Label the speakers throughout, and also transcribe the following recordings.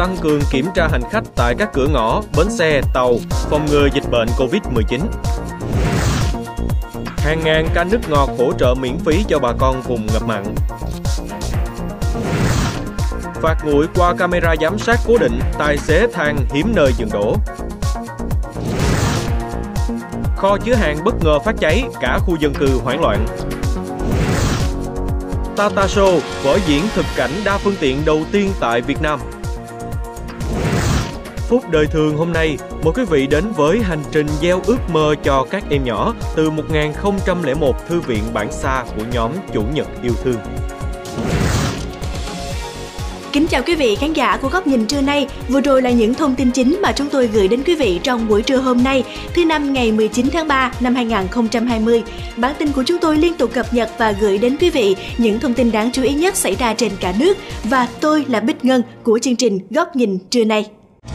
Speaker 1: tăng cường kiểm tra hành khách tại các cửa ngõ, bến xe, tàu, phòng ngừa dịch bệnh Covid-19. Hàng ngàn can nước ngọt hỗ trợ miễn phí cho bà con vùng ngập mặn. Phạt nguội qua camera giám sát cố định, tài xế than hiếm nơi dừng đỗ. Kho chứa hàng bất ngờ phát cháy, cả khu dân cư hoảng loạn. Tata Show, vở diễn thực cảnh đa phương tiện đầu tiên tại Việt Nam. Phút đời thường hôm nay, mời quý vị đến với hành trình gieo ước mơ cho các em nhỏ từ 1001 thư viện bản xa của nhóm Chủ nhật yêu thương.
Speaker 2: Kính chào quý vị khán giả của Góc nhìn trưa nay. Vừa rồi là những thông tin chính mà chúng tôi gửi đến quý vị trong buổi trưa hôm nay, thứ Năm ngày 19 tháng 3 năm 2020. Bản tin của chúng tôi liên tục cập nhật và gửi đến quý vị những thông tin đáng chú ý nhất xảy ra trên cả nước. Và tôi là Bích Ngân của chương trình Góc nhìn trưa nay.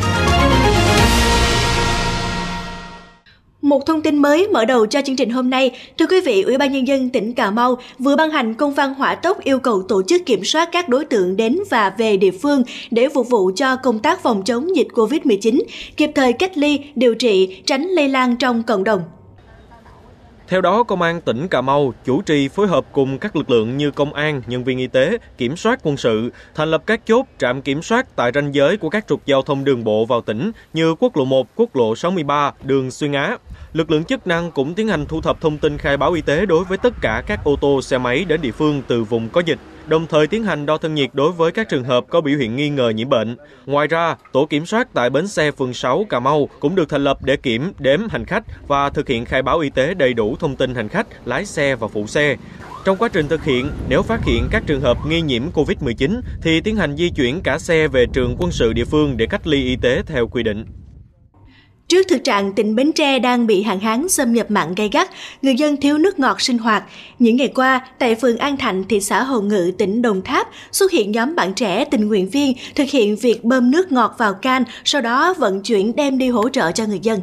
Speaker 2: Một thông tin mới mở đầu cho chương trình hôm nay. Thưa quý vị, Ủy ban Nhân dân tỉnh Cà Mau vừa ban hành công văn hỏa tốc yêu cầu tổ chức kiểm soát các đối tượng đến và về địa phương để phục vụ cho công tác phòng chống dịch Covid-19, kịp thời cách ly, điều trị, tránh lây lan trong cộng đồng.
Speaker 1: Theo đó, Công an tỉnh Cà Mau chủ trì phối hợp cùng các lực lượng như công an, nhân viên y tế, kiểm soát quân sự, thành lập các chốt trạm kiểm soát tại ranh giới của các trục giao thông đường bộ vào tỉnh như quốc lộ 1, quốc lộ 63, đường Xuyên Á. Lực lượng chức năng cũng tiến hành thu thập thông tin khai báo y tế đối với tất cả các ô tô, xe máy đến địa phương từ vùng có dịch, đồng thời tiến hành đo thân nhiệt đối với các trường hợp có biểu hiện nghi ngờ nhiễm bệnh. Ngoài ra, tổ kiểm soát tại bến xe phường 6 Cà Mau cũng được thành lập để kiểm đếm hành khách và thực hiện khai báo y tế đầy đủ thông tin hành khách, lái xe và phụ xe. Trong quá trình thực hiện, nếu phát hiện các trường hợp nghi nhiễm Covid-19 thì tiến hành di chuyển cả xe về trường quân sự địa phương để cách ly y tế theo quy định.
Speaker 2: Trước thực trạng tỉnh Bến Tre đang bị hạn hán xâm nhập mặn gay gắt, người dân thiếu nước ngọt sinh hoạt. Những ngày qua, tại phường An Thạnh, thị xã Hồng Ngự, tỉnh Đồng Tháp, xuất hiện nhóm bạn trẻ tình nguyện viên thực hiện việc bơm nước ngọt vào can, sau đó vận chuyển đem đi hỗ trợ cho người dân.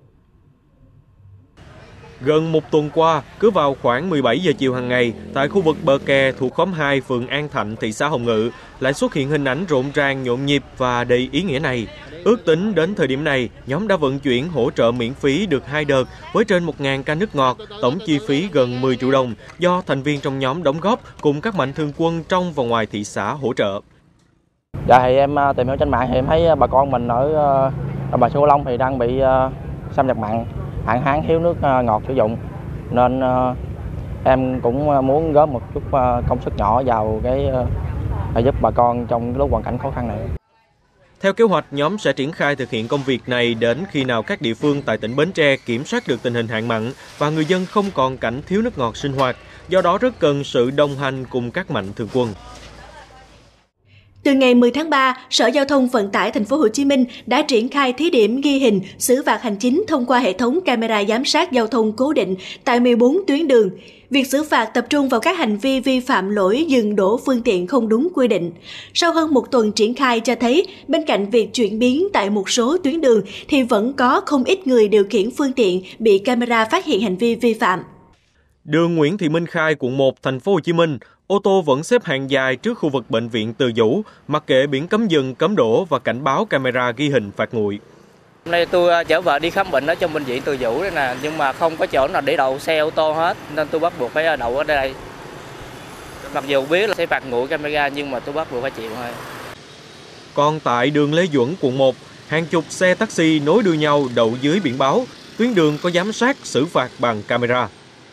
Speaker 1: Gần một tuần qua, cứ vào khoảng 17 giờ chiều hàng ngày, tại khu vực bờ kè thuộc khóm 2 phường An Thạnh, thị xã Hồng Ngự, lại xuất hiện hình ảnh rộn ràng, nhộn nhịp và đầy ý nghĩa này. Ước tính đến thời điểm này, nhóm đã vận chuyển hỗ trợ miễn phí được 2 đợt với trên 1.000 can nước ngọt, tổng chi phí gần 10 triệu đồng do thành viên trong nhóm đóng góp cùng các mạnh thường quân trong và ngoài thị xã hỗ trợ.
Speaker 3: Dạ thì em tìm hiểu trên mạng thì em thấy bà con mình ở đồng bằng sông Cửu Long thì đang bị xâm nhập mặn, hạn hán thiếu nước ngọt sử dụng, nên em cũng muốn góp một chút công sức nhỏ vào cái giúp bà con trong lúc hoàn cảnh khó khăn này.
Speaker 1: Theo kế hoạch, nhóm sẽ triển khai thực hiện công việc này đến khi nào các địa phương tại tỉnh Bến Tre kiểm soát được tình hình hạn mặn và người dân không còn cảnh thiếu nước ngọt sinh hoạt. Do đó rất cần sự đồng hành cùng các mạnh thường quân.
Speaker 2: Từ ngày 10 tháng 3, Sở Giao thông Vận tải Thành phố Hồ Chí Minh đã triển khai thí điểm ghi hình xử phạt hành chính thông qua hệ thống camera giám sát giao thông cố định tại 14 tuyến đường. Việc xử phạt tập trung vào các hành vi vi phạm lỗi dừng đỗ phương tiện không đúng quy định. Sau hơn một tuần triển khai cho thấy, bên cạnh việc chuyển biến tại một số tuyến đường thì vẫn có không ít người điều khiển phương tiện bị camera phát hiện hành vi vi phạm.
Speaker 1: Đường Nguyễn Thị Minh Khai, quận 1, Thành phố Hồ Chí Minh, ô tô vẫn xếp hàng dài trước khu vực bệnh viện Từ Dũ, mặc kệ biển cấm dừng, cấm đổ và cảnh báo camera ghi hình phạt nguội.
Speaker 4: Hôm nay tôi chở vợ đi khám bệnh ở trong bệnh viện Từ Dũ đây nè, nhưng mà không có chỗ nào để đậu xe ô tô hết, nên tôi bắt buộc phải đậu ở đây. Mặc dù biết là sẽ phạt nguội camera nhưng mà tôi bắt buộc phải chịu thôi.
Speaker 1: Còn tại đường Lê Duẩn, quận 1, hàng chục xe taxi nối đuôi nhau đậu dưới biển báo, tuyến đường có giám sát xử phạt bằng camera.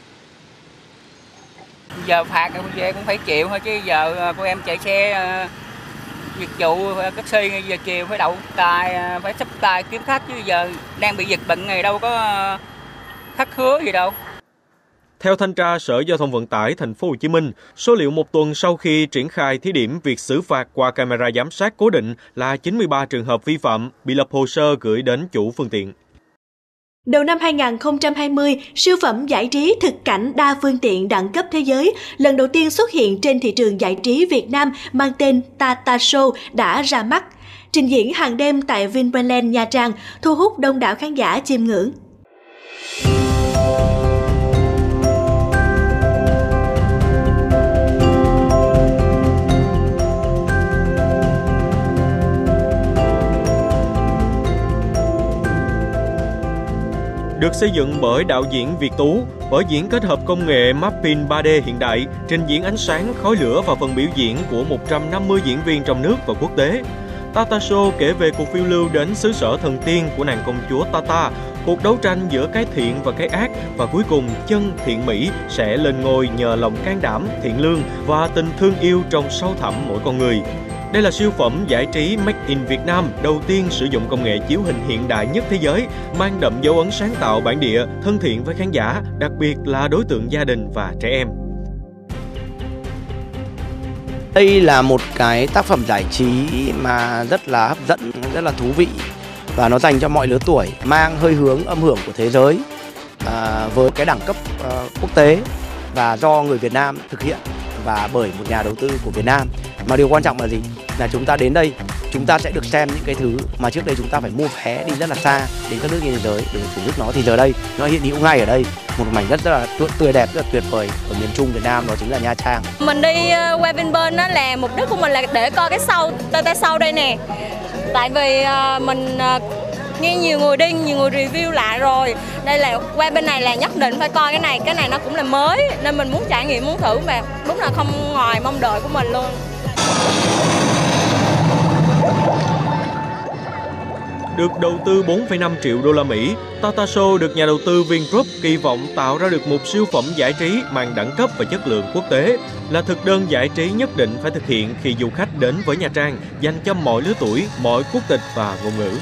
Speaker 5: Giờ phạt về cũng phải chịu thôi, chứ giờ cô em chạy xe dịch vụ taxi giờ chiều phải đậu tài, phải sắp tài kiếm khách, chứ giờ đang bị dịch bệnh này đâu có khách hứa gì đâu.
Speaker 1: Theo thanh tra Sở Giao thông Vận tải Thành phố Hồ Chí Minh, số liệu một tuần sau khi triển khai thí điểm việc xử phạt qua camera giám sát cố định là 93 trường hợp vi phạm bị lập hồ sơ gửi đến chủ phương tiện.
Speaker 2: Đầu năm 2020, siêu phẩm giải trí thực cảnh đa phương tiện đẳng cấp thế giới lần đầu tiên xuất hiện trên thị trường giải trí Việt Nam mang tên Tata Show đã ra mắt. Trình diễn hàng đêm tại Vinpearl Nha Trang, thu hút đông đảo khán giả chiêm ngưỡng.
Speaker 1: được xây dựng bởi đạo diễn Việt Tú, vở diễn kết hợp công nghệ mapping 3D hiện đại, trình diễn ánh sáng, khói lửa và phần biểu diễn của 150 diễn viên trong nước và quốc tế. Tata Show kể về cuộc phiêu lưu đến xứ sở thần tiên của nàng công chúa Tata, cuộc đấu tranh giữa cái thiện và cái ác, và cuối cùng chân thiện mỹ sẽ lên ngôi nhờ lòng can đảm, thiện lương và tình thương yêu trong sâu thẳm mỗi con người. Đây là siêu phẩm giải trí Made in Việt Nam đầu tiên sử dụng công nghệ chiếu hình hiện đại nhất thế giới, mang đậm dấu ấn sáng tạo bản địa, thân thiện với khán giả, đặc biệt là đối tượng gia đình và trẻ em.
Speaker 6: Đây là một cái tác phẩm giải trí mà rất là hấp dẫn, rất là thú vị và nó dành cho mọi lứa tuổi, mang hơi hướng âm hưởng của thế giới với cái đẳng cấp quốc tế và do người Việt Nam thực hiện và bởi một nhà đầu tư của Việt Nam. Mà điều quan trọng là gì? Là chúng ta đến đây, chúng ta sẽ được xem những cái thứ mà trước đây chúng ta phải mua vé đi rất là xa đến các nước trên thế giới để thưởng thức nó, thì giờ đây nó hiện hữu ngay ở đây, một mảnh đất rất là tươi đẹp, rất là tuyệt vời ở miền Trung Việt Nam, đó chính là Nha Trang.
Speaker 7: Mình đi qua Vinpearl đó là mục đích của mình là để coi cái show TT Show đây nè. Tại vì mình nghe nhiều người đi, nhiều người review lại rồi. Đây là qua bên này là nhất định phải coi cái này nó cũng là mới nên mình muốn trải nghiệm, muốn thử và đúng là không ngoài mong đợi của mình luôn.
Speaker 1: Được đầu tư 4,5 triệu đô la Mỹ, Tata Show được nhà đầu tư Vingroup kỳ vọng tạo ra được một siêu phẩm giải trí mang đẳng cấp và chất lượng quốc tế, là thực đơn giải trí nhất định phải thực hiện khi du khách đến với Nha Trang, dành cho mọi lứa tuổi, mọi quốc tịch và ngôn ngữ.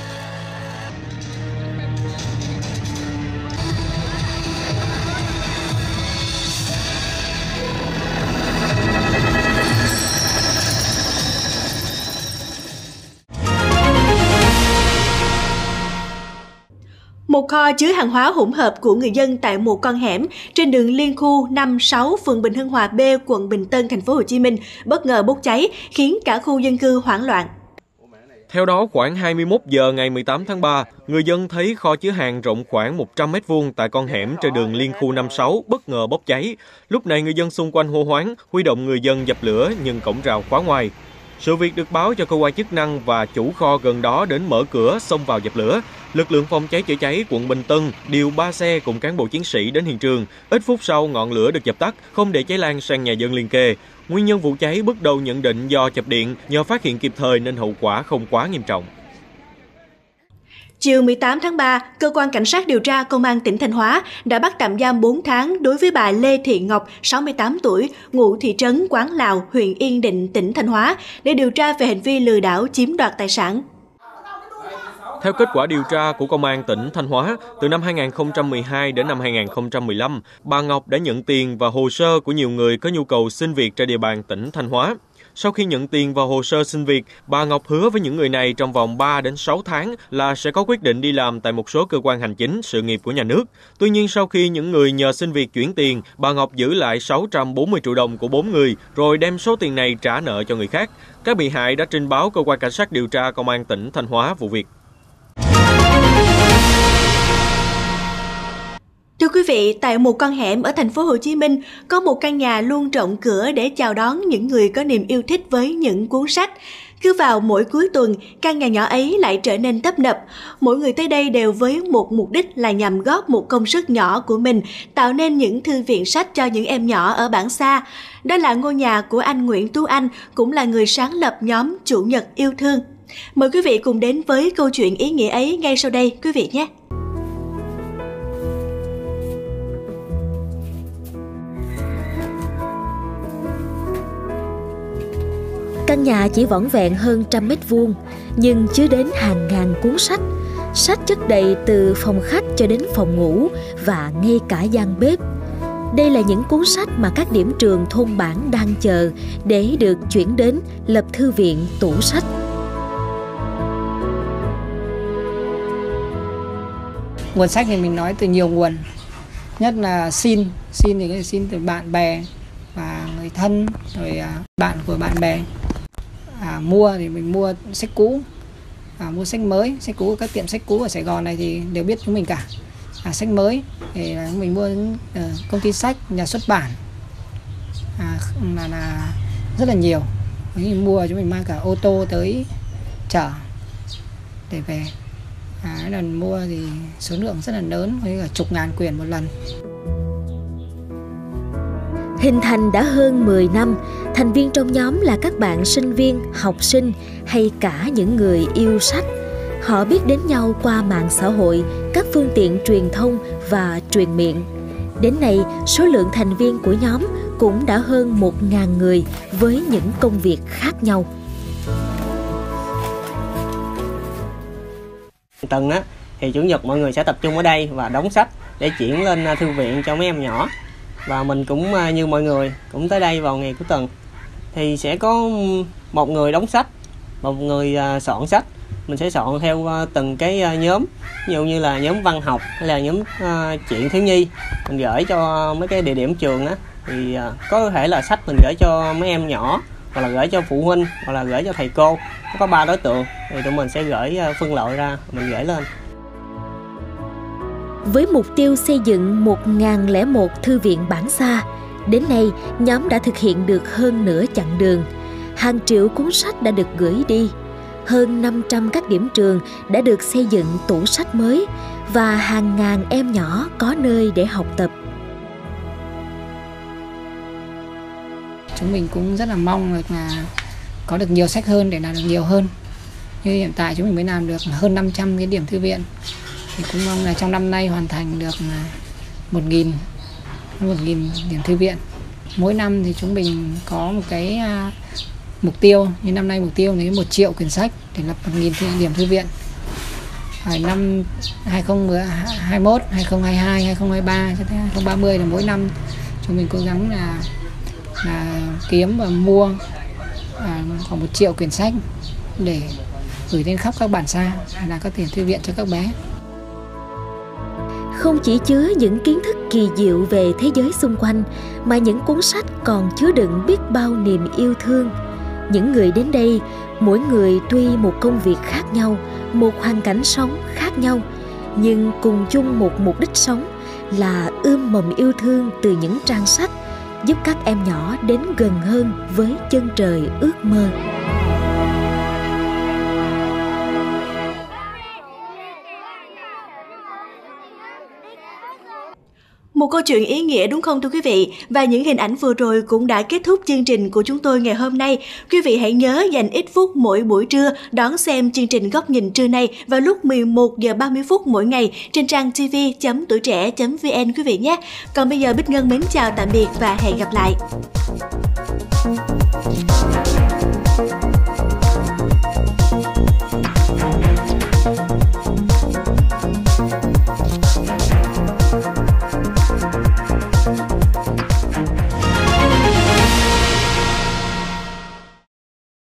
Speaker 2: Một kho chứa hàng hóa hỗn hợp của người dân tại một con hẻm trên đường Liên Khu 5-6 phường Bình Hưng Hòa B, quận Bình Tân, thành phố Hồ Chí Minh bất ngờ bốc cháy, khiến cả khu dân cư hoảng loạn.
Speaker 1: Theo đó, khoảng 21 giờ ngày 18 tháng 3, người dân thấy kho chứa hàng rộng khoảng 100 m2 tại con hẻm trên đường Liên Khu 56 bất ngờ bốc cháy. Lúc này người dân xung quanh hô hoáng, huy động người dân dập lửa nhưng cổng rào khóa ngoài. Sự việc được báo cho cơ quan chức năng và chủ kho gần đó đến mở cửa xông vào dập lửa. Lực lượng phòng cháy chữa cháy quận Bình Tân điều 3 xe cùng cán bộ chiến sĩ đến hiện trường. Ít phút sau, ngọn lửa được dập tắt, không để cháy lan sang nhà dân liền kề. Nguyên nhân vụ cháy bước đầu nhận định do chập điện, nhờ phát hiện kịp thời nên hậu quả không quá nghiêm trọng.
Speaker 2: Chiều 18 tháng 3, Cơ quan Cảnh sát điều tra Công an tỉnh Thanh Hóa đã bắt tạm giam 4 tháng đối với bà Lê Thị Ngọc, 68 tuổi, ngụ thị trấn Quán Lào, huyện Yên Định, tỉnh Thanh Hóa, để điều tra về hành vi lừa đảo chiếm đoạt tài sản.
Speaker 1: Theo kết quả điều tra của Công an tỉnh Thanh Hóa, từ năm 2012 đến năm 2015, bà Ngọc đã nhận tiền và hồ sơ của nhiều người có nhu cầu xin việc trên địa bàn tỉnh Thanh Hóa. Sau khi nhận tiền và hồ sơ xin việc, bà Ngọc hứa với những người này trong vòng 3 đến 6 tháng là sẽ có quyết định đi làm tại một số cơ quan hành chính, sự nghiệp của nhà nước. Tuy nhiên, sau khi những người nhờ xin việc chuyển tiền, bà Ngọc giữ lại 640 triệu đồng của 4 người, rồi đem số tiền này trả nợ cho người khác. Các bị hại đã trình báo Cơ quan Cảnh sát điều tra Công an tỉnh Thanh Hóa vụ việc.
Speaker 2: Thưa quý vị, tại một con hẻm ở thành phố Hồ Chí Minh, có một căn nhà luôn rộng cửa để chào đón những người có niềm yêu thích với những cuốn sách. Cứ vào mỗi cuối tuần, căn nhà nhỏ ấy lại trở nên tấp nập. Mỗi người tới đây đều với một mục đích là nhằm góp một công sức nhỏ của mình, tạo nên những thư viện sách cho những em nhỏ ở bản xa. Đó là ngôi nhà của anh Nguyễn Tú Anh, cũng là người sáng lập nhóm Chủ nhật yêu thương. Mời quý vị cùng đến với câu chuyện ý nghĩa ấy ngay sau đây, quý vị nhé!
Speaker 8: Căn nhà chỉ vỏn vẹn hơn 100 m2, nhưng chứa đến hàng ngàn cuốn sách. Sách chất đầy từ phòng khách cho đến phòng ngủ và ngay cả gian bếp. Đây là những cuốn sách mà các điểm trường thôn bản đang chờ để được chuyển đến lập thư viện tủ sách.
Speaker 9: Nguồn sách thì mình nói từ nhiều nguồn, nhất là xin thì xin từ bạn bè và người thân, rồi bạn của bạn bè. Mua thì mình mua sách cũ, mua sách mới, sách cũ các tiệm sách cũ ở Sài Gòn này thì đều biết chúng mình cả. Sách mới thì mình mua công ty sách, nhà xuất bản là rất là nhiều. Mình mua chúng mình mang cả ô tô tới chợ để về. Lần mua thì số lượng rất là lớn, với cả chục ngàn quyển một lần.
Speaker 8: Hình thành đã hơn 10 năm, thành viên trong nhóm là các bạn sinh viên, học sinh hay cả những người yêu sách. Họ biết đến nhau qua mạng xã hội, các phương tiện truyền thông và truyền miệng. Đến nay, số lượng thành viên của nhóm cũng đã hơn 1.000 người với những công việc khác nhau.
Speaker 10: Tuần á, thì Chủ nhật mọi người sẽ tập trung ở đây và đóng sách để chuyển lên thư viện cho mấy em nhỏ. Và mình cũng như mọi người cũng tới đây vào ngày cuối tuần. Thì sẽ có một người đóng sách, một người soạn sách. Mình sẽ soạn theo từng cái nhóm, ví dụ như là nhóm văn học hay là nhóm chuyện thiếu nhi. Mình gửi cho mấy cái địa điểm trường á, thì có thể là sách mình gửi cho mấy em nhỏ, hoặc là gửi cho phụ huynh, hoặc là gửi cho thầy cô. Có 3 đối tượng thì tụi mình sẽ gửi phân loại ra, mình gửi lên.
Speaker 8: Với mục tiêu xây dựng 1001 thư viện bản xa, đến nay nhóm đã thực hiện được hơn nửa chặng đường. Hàng triệu cuốn sách đã được gửi đi, hơn 500 các điểm trường đã được xây dựng tủ sách mới và hàng ngàn em nhỏ có nơi để học tập.
Speaker 9: Chúng mình cũng rất là mong được là có được nhiều sách hơn để làm được nhiều hơn. Như hiện tại chúng mình mới làm được hơn 500 cái điểm thư viện. Thì cũng mong là trong năm nay hoàn thành được 1.000 điểm thư viện. Mỗi năm thì chúng mình có một cái mục tiêu, như năm nay mục tiêu là 1 triệu quyển sách để lập 1.000 điểm thư viện. Năm 2021, 2022, 2023 cho tới 2030 là mỗi năm chúng mình cố gắng là kiếm và mua khoảng 1 triệu quyển sách để gửi đến khắp các bản xa, là các điểm thư viện cho các bé.
Speaker 8: Không chỉ chứa những kiến thức kỳ diệu về thế giới xung quanh, mà những cuốn sách còn chứa đựng biết bao niềm yêu thương. Những người đến đây, mỗi người tuy một công việc khác nhau, một hoàn cảnh sống khác nhau, nhưng cùng chung một mục đích sống là ươm mầm yêu thương từ những trang sách, giúp các em nhỏ đến gần hơn với chân trời ước mơ.
Speaker 2: Một câu chuyện ý nghĩa đúng không thưa quý vị? Và những hình ảnh vừa rồi cũng đã kết thúc chương trình của chúng tôi ngày hôm nay. Quý vị hãy nhớ dành ít phút mỗi buổi trưa đón xem chương trình Góc nhìn trưa nay vào lúc 11 giờ 30 phút mỗi ngày trên trang tv.tuổi trẻ.vn quý vị nhé. Còn bây giờ Bích Ngân mến chào tạm biệt và hẹn gặp lại.